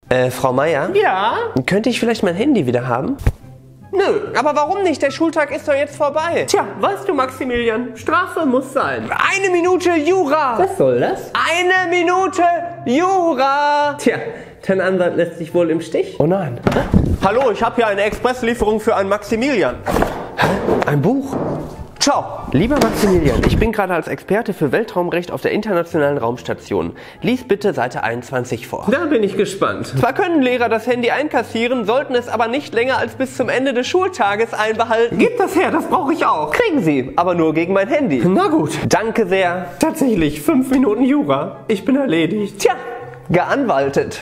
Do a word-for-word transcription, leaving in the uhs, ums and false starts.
Äh, Frau Meier? Ja? Könnte ich vielleicht mein Handy wieder haben? Nö. Aber warum nicht? Der Schultag ist doch jetzt vorbei. Tja, weißt du, Maximilian, Strafe muss sein. Eine Minute Jura! Was soll das? Eine Minute Jura! Tja, dein Anwalt lässt sich wohl im Stich. Oh nein. Hallo, ich habe hier eine Expresslieferung für einen Maximilian. Ein Buch? Ciao. Lieber Maximilian, ich bin gerade als Experte für Weltraumrecht auf der Internationalen Raumstation. Lies bitte Seite einundzwanzig vor. Da bin ich gespannt. Zwar können Lehrer das Handy einkassieren, sollten es aber nicht länger als bis zum Ende des Schultages einbehalten. Gib das her, das brauche ich auch. Kriegen Sie, aber nur gegen mein Handy. Na gut. Danke sehr. Tatsächlich, fünf Minuten Jura. Ich bin erledigt. Tja, geanwaltet.